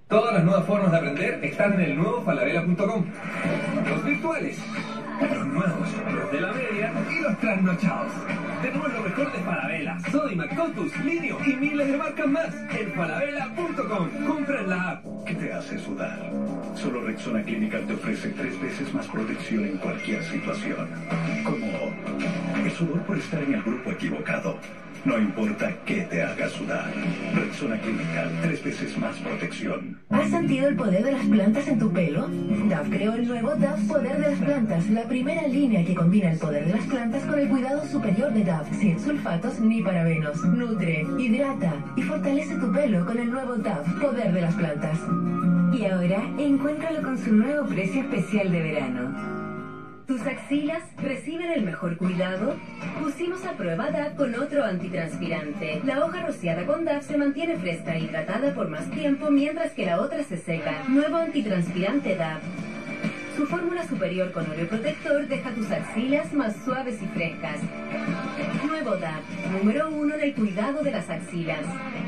Todas las nuevas formas de aprender están en el nuevo falabella.com. Los virtuales, los nuevos, los de la media y los trasnochados. Tenemos lo mejor de Falabella, Sodimac, Cotus, Linio y miles de marcas más en falabella.com. Compra en la app. ¿Qué te hace sudar? Solo Rexona Clinical te ofrece 3 veces más protección en cualquier situación. Como el sudor por estar en el grupo equivocado. No importa qué te haga sudar. Rexona Clinical, 3 veces más protección. ¿Has sentido el poder de las plantas en tu pelo? Dove creó el nuevo Dove Poder de las Plantas, la primera línea que combina el poder de las plantas con el cuidado superior de Dove, sin sulfatos ni parabenos. Nutre, hidrata y fortalece tu pelo con el nuevo Dove Poder de las Plantas. Y ahora, encuéntralo con su nuevo precio especial de verano. ¿Tus axilas reciben el mejor cuidado? Pusimos a prueba DAV con otro antitranspirante. La hoja rociada con DAV se mantiene fresca e hidratada por más tiempo mientras que la otra se seca. Nuevo antitranspirante DAV. Su fórmula superior con óleo protector deja tus axilas más suaves y frescas. Nuevo DAV, número 1 en el cuidado de las axilas.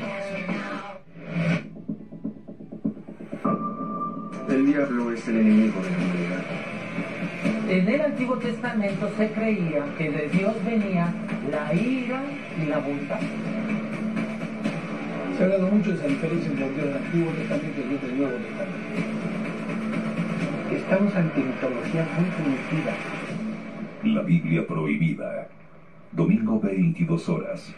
El diablo es el enemigo de la humanidad. En el Antiguo Testamento se creía que de Dios venía la ira y la bondad. Se ha hablado mucho de esa diferencia entre el Dios del Antiguo Testamento y el Dios del Nuevo Testamento. Estamos ante mitología muy primitiva. La Biblia prohibida. Domingo 22 horas.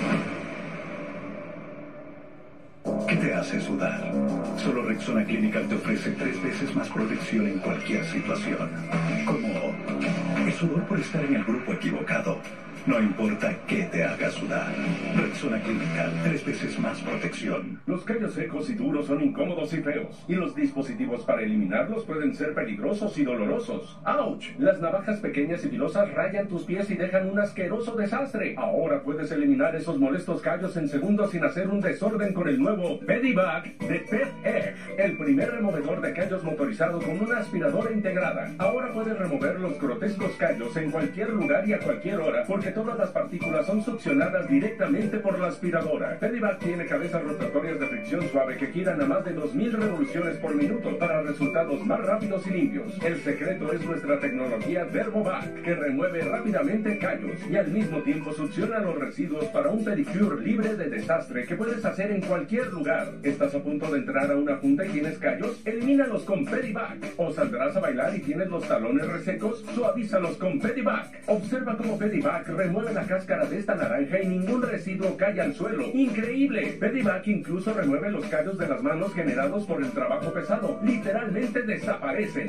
¿Qué te hace sudar? Solo Rexona Clinical te ofrece 3 veces más protección en cualquier situación. Como el sudor por estar en el grupo equivocado. No importa qué te haga sudar. Rexona Clinical, 3 veces más protección. Los callos secos y duros son incómodos y feos. Y los dispositivos para eliminarlos pueden ser peligrosos y dolorosos. ¡Auch! Las navajas pequeñas y filosas rayan tus pies y dejan un asqueroso desastre. Ahora puedes eliminar esos molestos callos en segundos sin hacer un desorden con el nuevo Pedivac de Pet Egg. El primer removedor de callos motorizado con una aspiradora integrada. Ahora puedes remover los grotescos callos en cualquier lugar y a cualquier hora porque todas las partículas son succionadas directamente por la aspiradora. Pedivac tiene cabezas rotatorias de fricción suave que giran a más de 2000 revoluciones por minuto para resultados más rápidos y limpios. El secreto es nuestra tecnología Dermovac, que remueve rápidamente callos y al mismo tiempo succiona los residuos para un pedicure libre de desastre que puedes hacer en cualquier lugar. ¿Estás a punto de entrar a una junta y tienes callos? Elimínalos con Pedivac. ¿O saldrás a bailar y tienes los talones resecos? Suavízalos con Pedivac. Observa cómo Pedivac remueve la cáscara de esta naranja y ningún residuo cae al suelo. ¡Increíble! Pedivac incluso remueve los callos de las manos generados por el trabajo pesado. Literalmente desaparecen.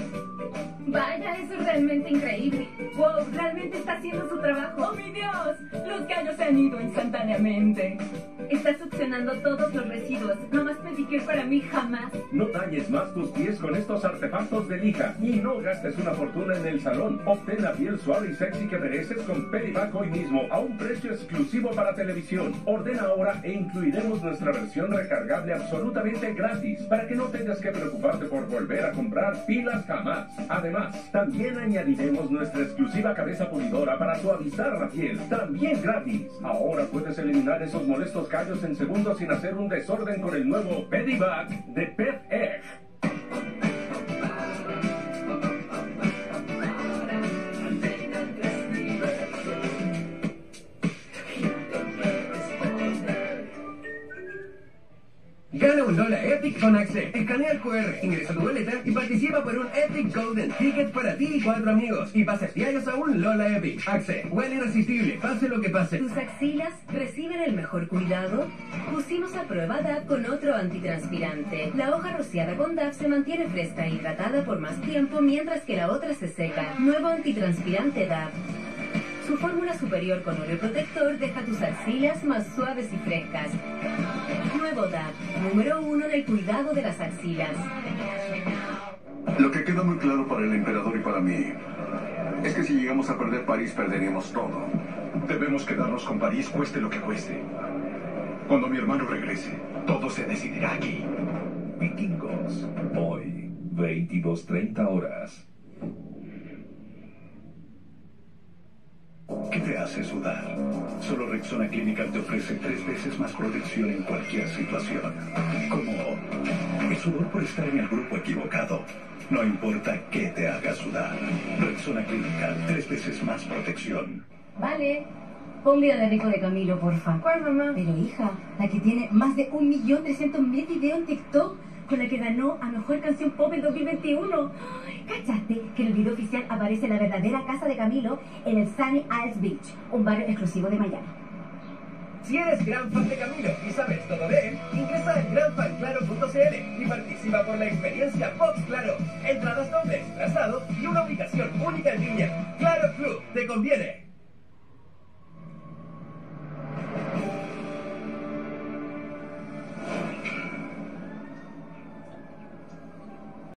Vaya, eso es realmente increíble. Wow, realmente está haciendo su trabajo. ¡Oh, mi Dios! Los callos se han ido instantáneamente. Está succionando todos los residuos. No más pedicure para mí jamás. No dañes más tus pies con estos artefactos de lija y no gastes una fortuna en el salón. Obtén la piel suave y sexy que mereces con Pedivac hoy mismo a un precio exclusivo para televisión. Ordena ahora e incluiremos nuestra versión recargable absolutamente gratis para que no tengas que preocuparte por volver a comprar pilas jamás. Además, también añadiremos nuestra exclusiva cabeza pulidora para suavizar la piel, también gratis. Ahora puedes eliminar esos molestos callos en segundos sin hacer un desorden con el nuevo Pedivac de Pet Egg. Gana un Lola Epic con Access. Escanea el QR, ingresa tu boleta y participa por un Epic Golden Ticket para ti y 4 amigos. Y pases diarios a un Lola Epic. Access, huele irresistible, pase lo que pase. ¿Tus axilas reciben el mejor cuidado? Pusimos a prueba DAV con otro antitranspirante. La hoja rociada con DAV se mantiene fresca e hidratada por más tiempo mientras que la otra se seca. Nuevo antitranspirante DAV. Su fórmula superior con óleo protector deja tus axilas más suaves y frescas. Nuevo DAV, número 1 en el cuidado de las axilas. Lo que queda muy claro para el emperador y para mí es que si llegamos a perder París, perderíamos todo. Debemos quedarnos con París, cueste lo que cueste. Cuando mi hermano regrese, todo se decidirá aquí. Vikingos, hoy, 22:30 horas. ¿Qué te hace sudar? Solo Rexona Clinical te ofrece 3 veces más protección en cualquier situación. Como el sudor por estar en el grupo equivocado. No importa qué te haga sudar. Rexona Clinical, 3 veces más protección. Vale. Pon Vida de Rico de Camilo, porfa. ¿Cuál, mamá? Pero hija, la que tiene más de 1.300.000 videos en TikTok, con la que ganó a Mejor Canción Pop en 2021. ¿Cachaste que en el video oficial aparece la verdadera casa de Camilo en el Sunny Isles Beach, un barrio exclusivo de Miami? Si eres gran fan de Camilo y sabes todo de él, ingresa en granfanclaro.cl y participa por la experiencia Box Claro. Entradas dobles, traslado y una ubicación única en línea. ¡Claro Club! ¡Te conviene!